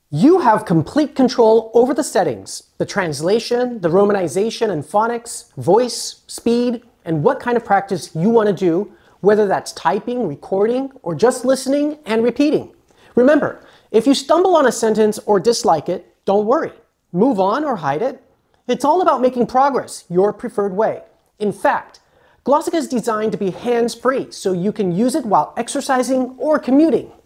You have complete control over the settings, the translation, the romanization and phonics, voice, speed, and what kind of practice you want to do, whether that's typing, recording, or just listening and repeating. Remember, if you stumble on a sentence or dislike it, don't worry. Move on or hide it. It's all about making progress your preferred way. In fact, Glossika is designed to be hands-free, so you can use it while exercising or commuting.